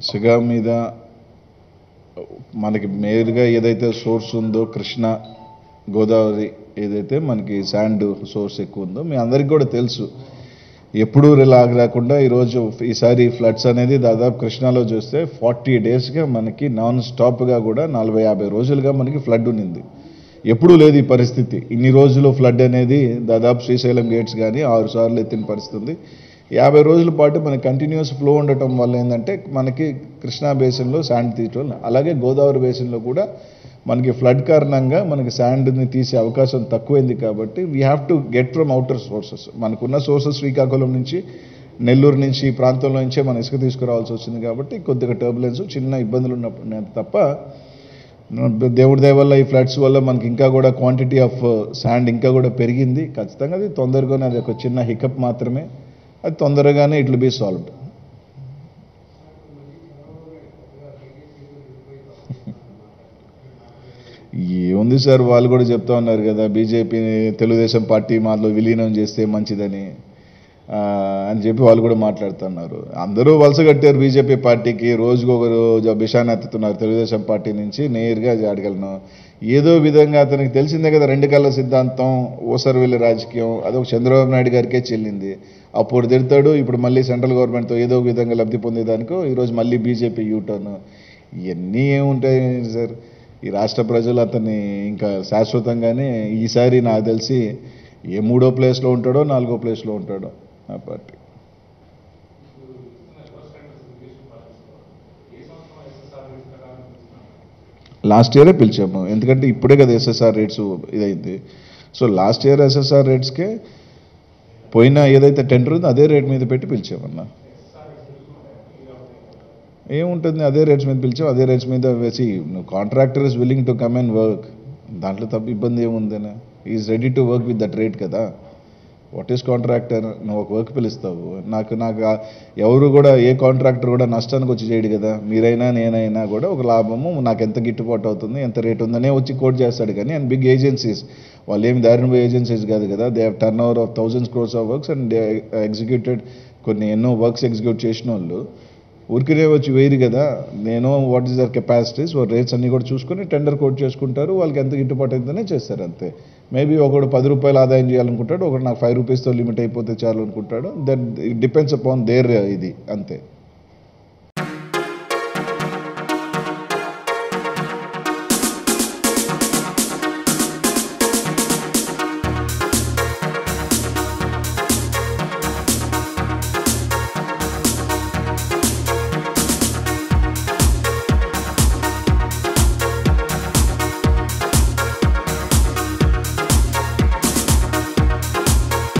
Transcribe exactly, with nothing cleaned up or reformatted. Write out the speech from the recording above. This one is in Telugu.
ఇసుక మీద మనకి మేలుగా ఏదైతే సోర్స్ ఉందో కృష్ణ గోదావరి ఏదైతే మనకి శాండ్ సోర్స్ ఎక్కువ ఉందో మీ అందరికీ కూడా తెలుసు. ఎప్పుడూ రిలాగ్ రాకుండా ఈరోజు ఈసారి ఫ్లడ్స్ అనేది దాదాపు కృష్ణాలో చూస్తే ఫార్టీ డేస్గా మనకి నాన్ స్టాప్గా కూడా నలభై యాభై రోజులుగా మనకి ఫ్లడ్ ఉన్నింది. ఎప్పుడూ లేదు ఈ పరిస్థితి. ఇన్ని రోజులు ఫ్లడ్ అనేది దాదాపు శ్రీశైలం గేట్స్ కానీ ఆరు సార్లు ఎత్తిన పరిస్థితి ఉంది. యాభై రోజుల పాటు మనకి కంటిన్యూస్ ఫ్లో ఉండటం వల్ల ఏంటంటే మనకి కృష్ణా బేసిన్లో శాండ్ తీయటం, అలాగే గోదావరి బేసిన్లో కూడా మనకి ఫ్లడ్ కారణంగా మనకి శాండ్ని తీసే అవకాశం తక్కువైంది. కాబట్టి we have to get from outer sources. మనకున్న సోర్సెస్ శ్రీకాకుళం నుంచి, నెల్లూరు నుంచి, ఈ ప్రాంతంలో నుంచే మన ఇసుక తీసుకురావాల్సి వచ్చింది. కాబట్టి కొద్దిగా టర్బులెన్స్, చిన్న ఇబ్బందులు ఉన్నప్పుడు తప్ప దేవుడి దయ వల్ల ఈ ఫ్లడ్స్ వల్ల మనకి ఇంకా కూడా క్వాంటిటీ ఆఫ్ శాండ్ ఇంకా కూడా పెరిగింది. ఖచ్చితంగా అది తొందరగానే, అది ఒక చిన్న హికప్ మాత్రమే, అది తొందరగానే ఇట్ విల్ బీ సాల్వ్డ్. ఏముంది సార్, వాళ్ళు కూడా చెప్తా ఉన్నారు కదా, బీజేపీ తెలుగుదేశం పార్టీ మాలో విలీనం చేస్తే మంచిదని అని చెప్పి వాళ్ళు కూడా మాట్లాడుతున్నారు. అందరూ వలస కట్టారు బీజేపీ పార్టీకి, రోజుకు ఒకరు బిషాన్ని ఎత్తుతున్నారు తెలుగుదేశం పార్టీ నుంచి నేరుగా జాడగలను. ఏదో విధంగా అతనికి తెలిసిందే కదా రెండు కళ్ళ సిద్ధాంతం, ఓసర్వెల్లి రాజకీయం, అదొక చంద్రబాబు నాయుడు గారికే చెల్లింది. అప్పుడు తిడతాడు, ఇప్పుడు మళ్ళీ సెంట్రల్ గవర్నమెంట్తో ఏదో విధంగా లబ్ధి పొందేదానికో ఈరోజు మళ్ళీ బీజేపీ యూటర్న్. ఇవన్నీ ఏముంటాయి సార్, ఈ రాష్ట్ర ప్రజలు అతన్ని ఇంకా శాశ్వతంగానే ఈసారి నాకు తెలిసి ఏ మూడో ప్లేస్లో ఉంటాడో నాలుగో ప్లేస్లో ఉంటాడో ఆ పార్టీ. లాస్ట్ ఇయరే పిలిచాము, ఎందుకంటే ఇప్పుడే కదా ఎస్ఎస్ఆర్ రేట్స్ ఇదైంది. సో లాస్ట్ ఇయర్ ఎస్ఎస్ఆర్ రేట్స్కే పోయిన ఏదైతే టెండర్ ఉందో అదే రేట్ మీద పెట్టి పిలిచామన్నా. ఏముంటుంది, అదే రేట్స్ మీద పిలిచాం, అదే రేట్స్ మీద వేసి contractor is willing to come and work, దాంట్లో తప్ప ఇబ్బంది ఏముందనే, is ready to work with that rate కదా. వాట్ ఈస్ కాంట్రాక్టర్, నువ్వు ఒక వర్క్ పిలుస్తావు, నాకు నాకు ఎవరు కూడా ఏ కాంట్రాక్టర్ కూడా నష్టానికి వచ్చి చేయడు కదా, మీరైనా నేనైనా కూడా ఒక లాభము నాకు ఎంత గిట్టుబాటు అవుతుంది, ఎంత రేట్ ఉందనే వచ్చి కోట్ చేస్తాడు. కానీ అండ్ బిగ్ ఏజెన్సీస్ వాళ్ళు ఏమి దారిన పోయే ఏజెన్సీస్ కాదు కదా, they have turnover of thousands crores of works and they executed, కొన్ని ఎన్నో వర్క్స్ ఎగ్జిక్యూట్ చేసిన వాళ్ళు ఊరికినే వచ్చి వేయరు కదా. నేను what is their capacities, rates అన్నీ కూడా చూసుకొని టెండర్ కోట్ చేసుకుంటారు, వాళ్ళకి ఎంత గిట్టుబాటు అవుతుందనే చేస్తారు అంతే. మేబీ ఒకడు పది రూపాయలు ఆదాయం చేయాలనుకుంటాడు, ఒకడు నాకు ఫైవ్ రూపీస్తో లిమిట్ అయిపోతే చాలు అనుకుంటాడు. That it depends upon their ఇది అంతే.